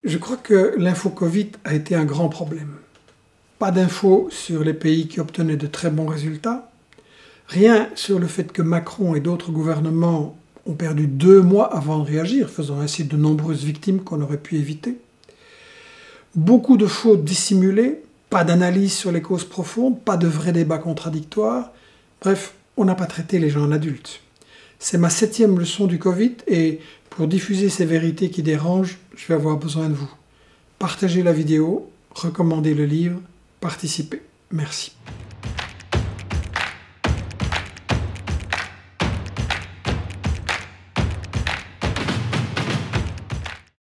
Je crois que l'info Covid a été un grand problème. Pas d'infos sur les pays qui obtenaient de très bons résultats. Rien sur le fait que Macron et d'autres gouvernements ont perdu 2 mois avant de réagir, faisant ainsi de nombreuses victimes qu'on aurait pu éviter. Beaucoup de fautes dissimulées, pas d'analyse sur les causes profondes, pas de vrais débats contradictoires. Bref, on n'a pas traité les gens en adultes. C'est ma 7e leçon du Covid et pour diffuser ces vérités qui dérangent, je vais avoir besoin de vous. Partagez la vidéo, recommandez le livre, participez. Merci.